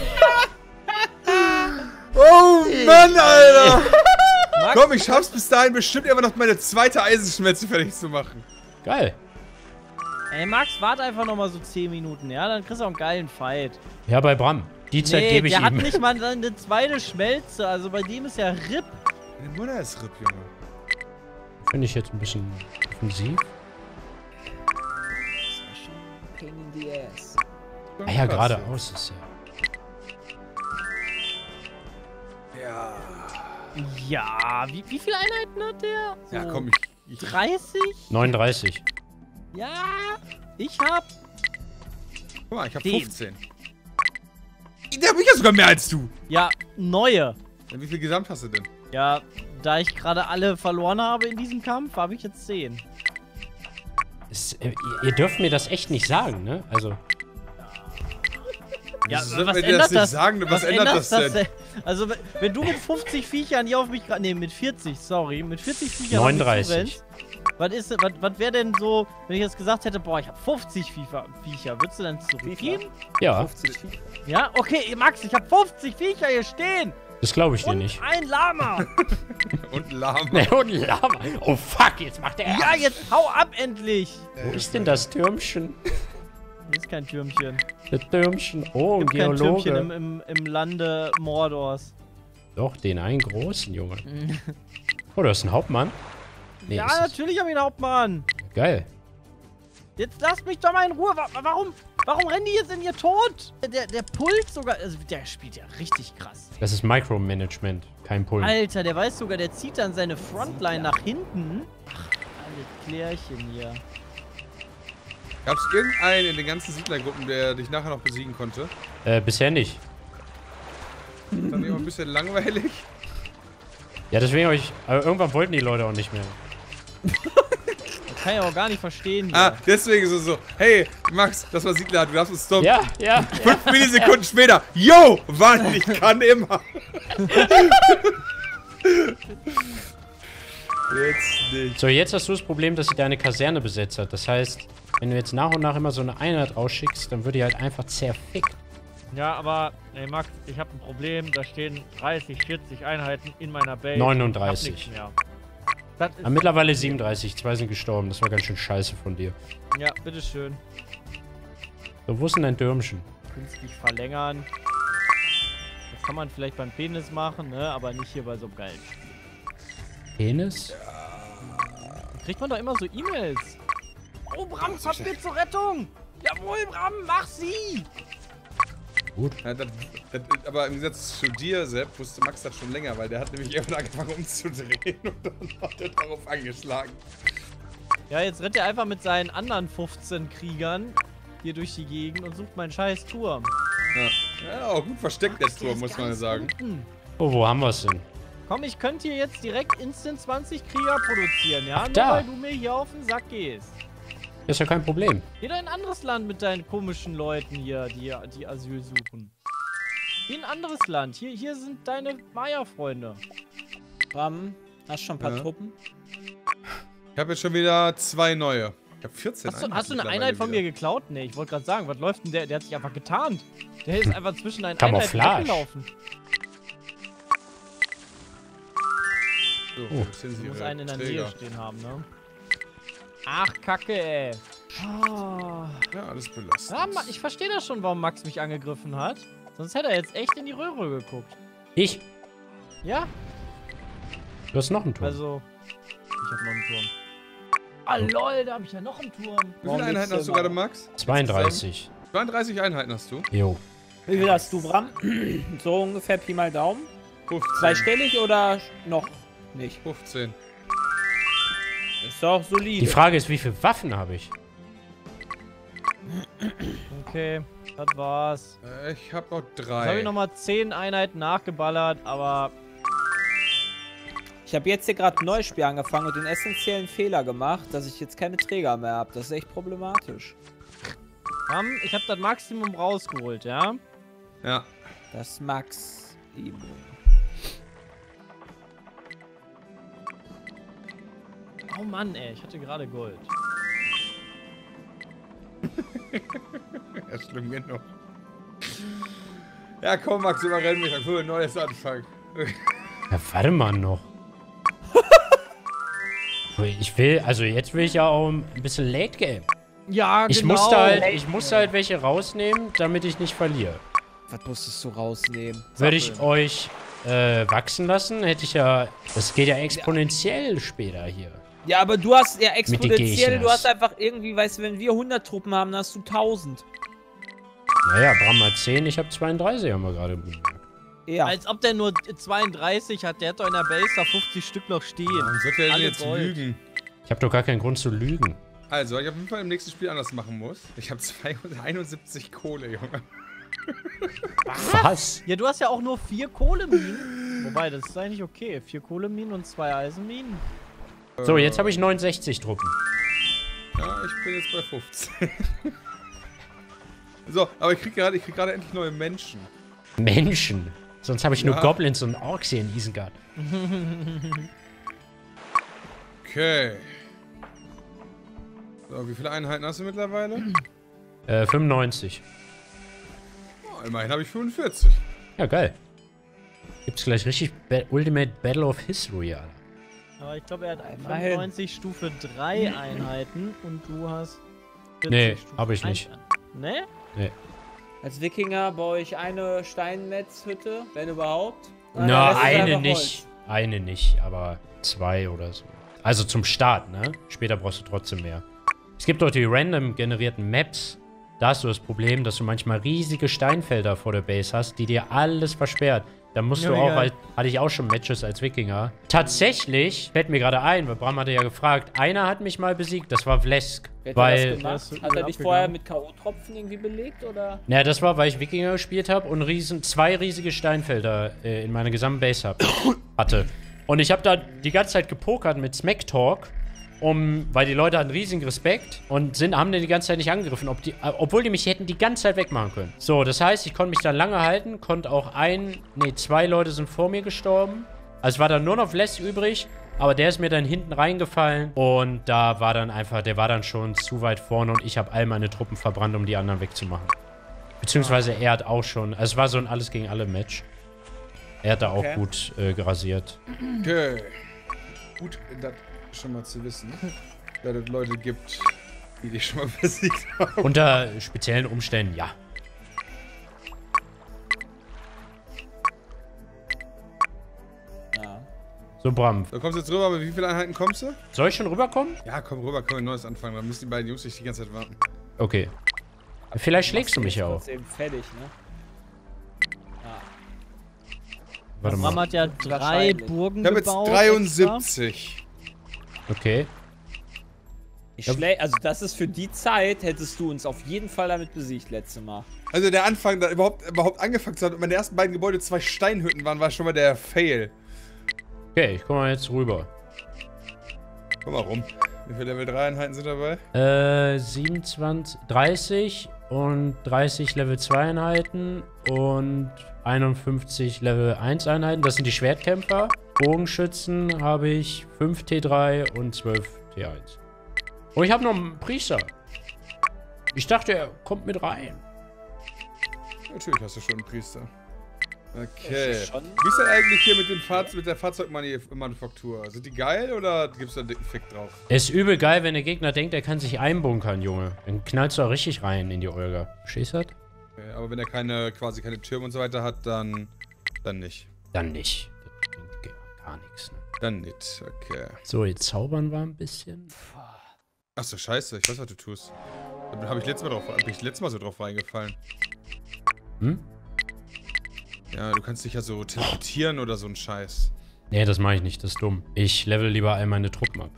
Speaker 1: Oh Mann, Alter! Komm, ich schaff's bis dahin bestimmt immer noch meine zweite Eisenschmelze fertig zu machen.
Speaker 2: Geil.
Speaker 4: Ey, Max, warte einfach nochmal so 10 Minuten, ja? Dann kriegst du auch einen geilen Fight.
Speaker 2: Ja, bei Bram. Die Zeit gebe ich
Speaker 4: der hat
Speaker 2: ihm.
Speaker 4: nicht mal eine zweite Schmelze. Also bei dem ist ja RIP.
Speaker 1: Meine Mutter ist RIP, Junge.
Speaker 2: Finde ich jetzt ein bisschen offensiv.
Speaker 3: Das war schon pain in the ass.
Speaker 2: Ah ja, geradeaus ist ja.
Speaker 1: Ja.
Speaker 4: Ja, wie viele Einheiten hat der? So
Speaker 1: Ja, komm, ich
Speaker 4: 30?
Speaker 2: 39.
Speaker 4: Ja, ich hab...
Speaker 1: guck mal, ich hab
Speaker 4: 10.
Speaker 1: 15. Der hab ich ja sogar mehr als du.
Speaker 4: Ja, neue.
Speaker 1: Ja, wie viel Gesamt hast du denn?
Speaker 4: Ja, da ich gerade alle verloren habe in diesem Kampf, habe ich jetzt 10.
Speaker 2: Ihr dürft mir das echt nicht sagen, ne? Also,
Speaker 4: Ja,
Speaker 1: Wieso sollten
Speaker 4: was
Speaker 1: wir dir
Speaker 4: ändert
Speaker 1: das nicht
Speaker 4: das?
Speaker 1: sagen? Was ändert das denn?
Speaker 4: Also, wenn du mit 50 Viechern hier auf mich gerade... Ne, mit 40, sorry. Mit 40 Viechern
Speaker 2: 39.
Speaker 4: auf mich zurennst, was wäre denn so, wenn ich jetzt gesagt hätte, boah, ich habe 50 Viecher, würdest du dann zurückgehen?
Speaker 2: ja,
Speaker 3: 50 Viecher.
Speaker 4: Ja, okay, Max, ich habe 50 Viecher hier stehen.
Speaker 2: das glaube ich dir
Speaker 4: Und
Speaker 2: nicht.
Speaker 4: ein Lama.
Speaker 1: Und Lama.
Speaker 2: Ne, und Lama. Oh fuck, jetzt macht er.
Speaker 4: Ja, jetzt hau ab endlich.
Speaker 2: Wo ist denn das Türmchen?
Speaker 4: Das ist kein Türmchen.
Speaker 2: Das Türmchen. Oh, ein
Speaker 4: Gibt kein
Speaker 2: Geologe.
Speaker 4: Türmchen im Lande Mordors.
Speaker 2: Doch, den einen großen, Junge. Oh, das ist ein Hauptmann. Nee,
Speaker 4: Ja,
Speaker 2: ist das...
Speaker 4: natürlich habe ich einen Hauptmann.
Speaker 2: Geil.
Speaker 4: Jetzt lasst mich doch mal in Ruhe. Warum rennen die jetzt in ihr Tod? Der Puls sogar, also der spielt ja richtig krass.
Speaker 2: Das ist Micromanagement, kein Pullen.
Speaker 4: Alter, der weiß sogar, der zieht dann seine Frontline nach hinten. Ach, alle Klärchen hier.
Speaker 1: Gab's irgendeinen in den ganzen Siedlergruppen, der dich nachher noch besiegen konnte?
Speaker 2: Bisher nicht.
Speaker 1: Dann immer ein bisschen langweilig.
Speaker 2: Ja, deswegen habe ich... Aber irgendwann wollten die Leute auch nicht mehr.
Speaker 4: Das kann ich auch gar nicht verstehen hier.
Speaker 1: Ah, deswegen so, hey, Max, das war Siedler, du darfst uns stoppen.
Speaker 2: Ja, ja.
Speaker 1: 5 Millisekunden später, yo, Mann, ich kann immer. Jetzt nicht.
Speaker 2: So, jetzt hast du das Problem, dass sie deine Kaserne besetzt hat. Das heißt, wenn du jetzt nach und nach immer so eine Einheit rausschickst, dann wird die halt einfach zerfickt.
Speaker 4: Ja, aber, ey Max, ich habe ein Problem. Da stehen 30, 40 Einheiten in meiner Base.
Speaker 2: 39.
Speaker 4: Ich hab nichts mehr. Das ist,
Speaker 2: Aber mittlerweile 37. 2 sind gestorben. Das war ganz schön scheiße von dir.
Speaker 4: ja, bitteschön.
Speaker 2: So, wo ist denn dein Dürmchen?
Speaker 4: Künstlich verlängern. Das kann man vielleicht beim Penis machen, ne? Aber nicht hier bei so einem geilen Spiel.
Speaker 2: Penis?
Speaker 4: kriegt man doch immer so E-Mails. Oh, Bram, Papier zur Rettung! Jawohl, Bram, mach sie!
Speaker 1: Gut. Ja, aber im Gegensatz zu dir, Sepp, wusste Max das schon länger, weil der hat nämlich irgendwann angefangen umzudrehen und dann hat er darauf angeschlagen.
Speaker 4: Ja, jetzt rennt er einfach mit seinen anderen 15 Kriegern hier durch die Gegend und sucht meinen scheiß Turm.
Speaker 1: Ja, auch gut versteckt der Turm, muss man sagen.
Speaker 2: Oh, wo haben wir es denn?
Speaker 4: Komm, ich könnte hier jetzt direkt instant 20 Krieger produzieren, ja?
Speaker 2: Ach,
Speaker 4: Nur
Speaker 2: da.
Speaker 4: weil du mir hier auf den Sack gehst.
Speaker 2: Ist ja kein Problem.
Speaker 4: Geh doch in ein anderes Land mit deinen komischen Leuten hier, die Asyl suchen. Geh in ein anderes Land. Hier sind deine Maya-Freunde.
Speaker 3: Bram, hast du schon ein paar
Speaker 1: Ja.
Speaker 3: Truppen?
Speaker 1: Ich habe jetzt schon wieder 2 neue. Ich habe 14
Speaker 4: Hast du eine
Speaker 1: mittlerweile
Speaker 4: Einheit von
Speaker 1: wieder.
Speaker 4: mir geklaut? Nee, ich wollte gerade sagen, was läuft denn der? Der hat sich einfach getarnt. Der ist einfach zwischen deinen
Speaker 2: Camouflage.
Speaker 4: Einheiten weggelaufen.
Speaker 1: So,
Speaker 2: Oh.
Speaker 1: jetzt sind sie
Speaker 4: Du musst
Speaker 1: ihre
Speaker 4: einen in der
Speaker 1: Träger.
Speaker 4: Nähe stehen haben, ne? Ach, Kacke, ey. Oh.
Speaker 1: Ja, alles belastend.
Speaker 4: Ja, ich verstehe das schon, warum Max mich angegriffen hat. Sonst hätte er jetzt echt in die Röhre geguckt.
Speaker 2: Ich?
Speaker 4: Ja,
Speaker 2: Du hast noch einen Turm.
Speaker 4: also... Ich hab noch einen Turm. Ah, lol, da hab ich ja noch einen Turm.
Speaker 1: Wie viele Einheiten hast du gerade, Max?
Speaker 2: 32.
Speaker 1: 32 Einheiten hast du?
Speaker 2: Jo.
Speaker 3: Wie viel hast du, Bram? So ungefähr Pi mal Daumen.
Speaker 1: 15.
Speaker 3: Zweistellig oder noch nicht?
Speaker 1: 15.
Speaker 3: Ist doch solide.
Speaker 2: Die Frage ist, wie viele Waffen habe ich?
Speaker 4: Okay, das war's.
Speaker 1: Ich habe noch
Speaker 4: Jetzt
Speaker 1: 3.
Speaker 4: habe ich nochmal 10 Einheiten nachgeballert, aber...
Speaker 3: Ich habe jetzt hier gerade ein neues Spiel angefangen und den essentiellen Fehler gemacht, dass ich jetzt keine Träger mehr habe. Das ist echt problematisch.
Speaker 4: Ich habe das Maximum rausgeholt, ja?
Speaker 1: Ja.
Speaker 3: Das Max Imo.
Speaker 4: Oh Mann, ey, ich hatte gerade Gold.
Speaker 1: Ja, schlimm genug. Ja, komm, Max, überrenn mich, dann können wir ein neues anfangen.
Speaker 2: Ja, warte mal noch. Also jetzt will ich ja auch ein bisschen Late Game.
Speaker 4: Ja,
Speaker 2: Ich musste halt welche rausnehmen, damit ich nicht verliere.
Speaker 3: Was musstest du rausnehmen?
Speaker 2: Würde ich euch wachsen lassen, hätte ich ja... Das geht ja exponentiell später hier.
Speaker 3: Ja, aber du hast ja
Speaker 2: den
Speaker 3: exponentiell, du
Speaker 2: Gegners.
Speaker 3: hast einfach irgendwie, weißt du, wenn wir 100 Truppen haben, dann hast du 1000.
Speaker 2: Naja, Bram hat 10, ich habe 32, haben wir gerade gesagt.
Speaker 3: Ja.
Speaker 4: Als ob der nur 32 hat, der hat doch in der Base da 50 Stück noch stehen.
Speaker 1: Warum sollte er denn
Speaker 4: Alle
Speaker 1: jetzt
Speaker 4: Gold.
Speaker 1: lügen?
Speaker 2: Ich habe doch gar keinen Grund zu lügen.
Speaker 1: Also, ich auf jeden Fall im nächsten Spiel anders machen muss. Ich habe 271 Kohle, Junge.
Speaker 2: Was?
Speaker 4: Ja, du hast ja auch nur 4 Kohleminen. Wobei, das ist eigentlich okay. 4 Kohleminen und 2 Eisenminen.
Speaker 2: So, jetzt habe ich 69 Truppen.
Speaker 1: Ja, ich bin jetzt bei 15. So, aber ich krieg gerade endlich neue Menschen.
Speaker 2: Menschen. Sonst habe ich nur
Speaker 1: Ja.
Speaker 2: Goblins und Orks hier in Isengard.
Speaker 1: Okay. So, wie viele Einheiten hast du mittlerweile?
Speaker 2: 95.
Speaker 1: Oh, immerhin habe ich 45.
Speaker 2: Ja, geil. Gibt's gleich richtig Ultimate Battle of History, Alter.
Speaker 4: Aber ich glaube, er hat
Speaker 3: Immerhin.
Speaker 4: 95 Stufe 3 Einheiten und du hast 40
Speaker 2: Nee,
Speaker 4: Stufe
Speaker 2: hab ich
Speaker 4: 1
Speaker 2: nicht.
Speaker 4: Nee?
Speaker 2: Nee.
Speaker 3: Als Wikinger baue ich eine Steinmetzhütte, wenn überhaupt. Und
Speaker 2: Na,
Speaker 3: der Rest ist
Speaker 2: eine
Speaker 3: einfach
Speaker 2: nicht.
Speaker 3: Holz.
Speaker 2: Eine nicht, aber 2 oder so. Also zum Start, ne? Später brauchst du trotzdem mehr. Es gibt auch die random generierten Maps. Da hast du das Problem, dass du manchmal riesige Steinfelder vor der Base hast, die dir alles versperrt. Da musst
Speaker 4: Ja,
Speaker 2: du auch,
Speaker 4: egal.
Speaker 2: weil hatte ich auch schon Matches als Wikinger. Tatsächlich, fällt mir gerade ein, weil Bram hatte ja gefragt, einer hat mich mal besiegt, das war Vlesk.
Speaker 3: Wer hat
Speaker 2: Weil,
Speaker 3: das
Speaker 4: Der ist
Speaker 3: gemacht? Hat er dich
Speaker 4: abgegangen.
Speaker 3: vorher mit K.O.-Tropfen irgendwie belegt, oder?
Speaker 2: naja, das war, weil ich Wikinger gespielt habe und zwei riesige Steinfelder in meiner gesamten Base hatte. Und ich habe da die ganze Zeit gepokert mit Smack Talk, weil die Leute hatten riesigen Respekt und haben den die ganze Zeit nicht angegriffen, obwohl die mich hätten die ganze Zeit wegmachen können. So, das heißt, ich konnte mich dann lange halten, konnte auch 2 Leute sind vor mir gestorben. Also war dann nur noch Les übrig, aber der ist mir dann hinten reingefallen und da war dann einfach, der war dann schon zu weit vorne und ich habe all meine Truppen verbrannt, um die anderen wegzumachen. Beziehungsweise er hat auch schon, also es war so ein Alles gegen alle Match. Er hat da auch
Speaker 3: Okay.
Speaker 2: gut gerasiert.
Speaker 1: Okay. Gut, das schon mal zu wissen, dass es Leute gibt, die dich schon mal besiegt haben.
Speaker 2: Unter speziellen Umständen, ja.
Speaker 3: Ja.
Speaker 2: So, Bram.
Speaker 1: Du kommst jetzt rüber, aber wie viele Einheiten kommst du?
Speaker 2: Soll ich schon rüberkommen?
Speaker 1: Ja, komm rüber, können wir ein neues anfangen. Dann müssen die beiden Jungs nicht die ganze Zeit warten.
Speaker 2: Okay. Vielleicht schlägst du mich ja auch.
Speaker 3: Das ist eben fertig, ne? Ja.
Speaker 2: Warte
Speaker 4: Bram
Speaker 2: mal.
Speaker 4: hat ja 3
Speaker 3: Wahrscheinlich.
Speaker 4: Burgen
Speaker 1: Ich habe jetzt
Speaker 4: gebaut.
Speaker 1: 73.
Speaker 2: Okay.
Speaker 3: Also das ist für die Zeit, hättest du uns auf jeden Fall damit besiegt, letztes Mal.
Speaker 1: Also der Anfang, da überhaupt angefangen zu haben und meine ersten beiden Gebäude 2 Steinhütten waren, war schon mal der Fail.
Speaker 2: Okay, ich komm mal jetzt rüber.
Speaker 1: Guck mal rum. Wie viele Level 3 Einheiten sind dabei?
Speaker 2: 27, 30 und 30 Level 2 Einheiten und 51 Level 1 Einheiten. Das sind die Schwertkämpfer. Bogenschützen habe ich 5 T3 und 12 T1. Und ich habe noch einen Priester. Ich dachte, er kommt mit rein.
Speaker 1: Natürlich hast du schon einen Priester. Okay.
Speaker 3: Das ist schon-
Speaker 1: Wie ist denn eigentlich hier mit der Fahrzeugmanufaktur? Sind die geil oder gibt's da einen dicken Fick drauf?
Speaker 2: Es ist übel geil, wenn der Gegner denkt, er kann sich einbunkern, Junge. Dann knallst du auch richtig rein in die Olga. Verstehst du das?
Speaker 1: Okay, aber wenn er quasi keine Türme und so weiter hat, dann nicht.
Speaker 2: Dann nicht. Das bringt gar nichts, ne?
Speaker 1: Dann nicht, okay.
Speaker 2: So, jetzt zaubern wir ein bisschen.
Speaker 1: Achso, scheiße, ich weiß, was du tust. Da bin ich letztes Mal so drauf reingefallen.
Speaker 2: Hm?
Speaker 1: Ja, du kannst dich ja so teleportieren oder so ein Scheiß.
Speaker 2: Nee, das mache ich nicht, das ist dumm. Ich level lieber all meine Truppen ab.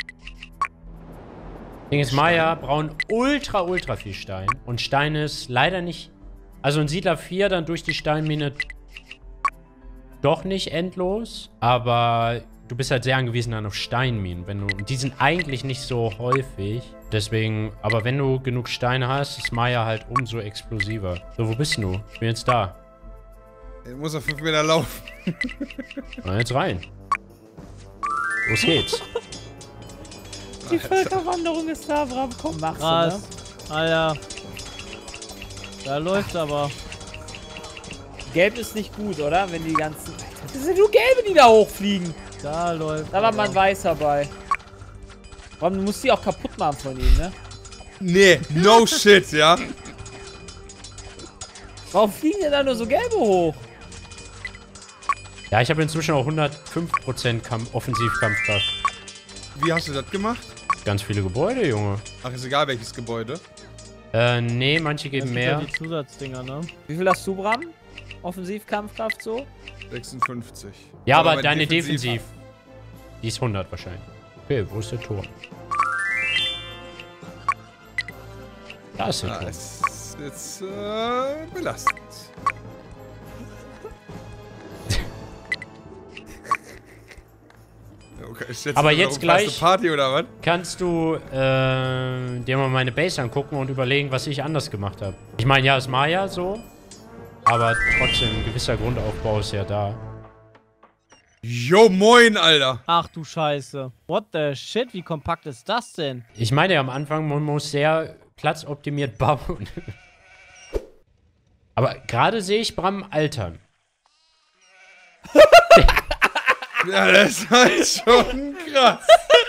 Speaker 2: Ding ist, Maya brauchen ultra viel Stein. Und Stein ist leider nicht... Also in Siedler 4 dann durch die Steinmine doch nicht endlos. Aber du bist halt sehr angewiesen dann auf Steinminen. Und die sind eigentlich nicht so häufig. Deswegen, aber wenn du genug Steine hast, ist Maya halt umso explosiver. So, wo bist du? Ich bin jetzt da.
Speaker 1: Er muss auf 5 Meter laufen.
Speaker 2: Na, jetzt rein. Los geht's.
Speaker 3: Die Völkerwanderung ist da, Bram. Komm, mach's.
Speaker 4: Krass.
Speaker 3: Ne?
Speaker 4: Alter. Da läuft's aber.
Speaker 3: Gelb ist nicht gut, oder? Wenn die ganzen... Das sind nur Gelbe, die da hochfliegen.
Speaker 4: Da läuft.
Speaker 3: Da war mal ein Weißer bei. Bram, du musst die auch kaputt machen von ihm, ne?
Speaker 1: Nee, no shit, ja?
Speaker 3: Warum fliegen denn da nur so Gelbe hoch?
Speaker 2: Ja, ich habe inzwischen auch 105% Offensivkampfkraft.
Speaker 1: Wie hast du das gemacht?
Speaker 2: Ganz viele Gebäude, Junge.
Speaker 1: Ach, ist egal welches Gebäude.
Speaker 2: Nee, manche geben
Speaker 4: Ja
Speaker 2: mehr.
Speaker 4: die Zusatzdinger, ne?
Speaker 3: Wie viel hast du, Bram? Offensivkampfkraft so?
Speaker 1: 56.
Speaker 2: Ja, aber
Speaker 1: mein
Speaker 2: deine Defensiv. Die ist 100 wahrscheinlich. Okay, wo ist der Turm? Da ist der
Speaker 1: Ah,
Speaker 2: Turm.
Speaker 1: ist jetzt belastend. Okay, ich schätze,
Speaker 2: Aber
Speaker 1: das ist
Speaker 2: jetzt
Speaker 1: auch eine
Speaker 2: gleich-
Speaker 1: Party oder was?
Speaker 2: Kannst du dir mal meine Base angucken und überlegen, was ich anders gemacht habe. Ich meine, ja, ist Maya so. Aber trotzdem, ein gewisser Grundaufbau ist ja da.
Speaker 1: Jo, moin, Alter.
Speaker 4: Ach du Scheiße. What the shit? Wie kompakt ist das denn?
Speaker 2: Ich meine ja am Anfang, man muss sehr platzoptimiert bauen. Aber gerade sehe ich Bram altern.
Speaker 1: Ja, das ist halt schon krass.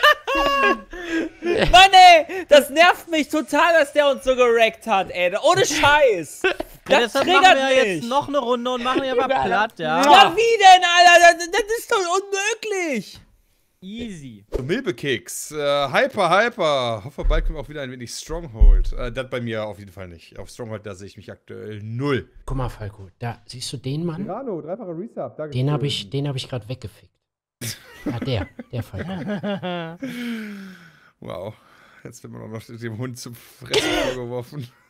Speaker 3: Mann, ey! Das nervt mich total, dass der uns so gerackt hat, ey. Ohne Scheiß!
Speaker 4: Ja,
Speaker 3: Das
Speaker 4: deshalb machen
Speaker 3: triggert
Speaker 4: wir
Speaker 3: mich!
Speaker 4: jetzt noch eine Runde und machen die aber platt, ja?
Speaker 3: Ja, wie denn, Alter? Das ist doch unmöglich!
Speaker 4: Easy.
Speaker 1: So, Milbekeks. Hyper. Hoffe, bald kommt auch wieder ein wenig Stronghold. Das bei mir auf jeden Fall nicht. Auf Stronghold, da sehe ich mich aktuell 0.
Speaker 2: Guck mal, Falco, da siehst du den Mann?
Speaker 1: Rano, 3-facher Resub. Danke.
Speaker 2: Den habe ich gerade weggefickt. Ja, der Falco.
Speaker 1: Wow. Jetzt wird man auch noch dem Hund zum Fressen vorgeworfen.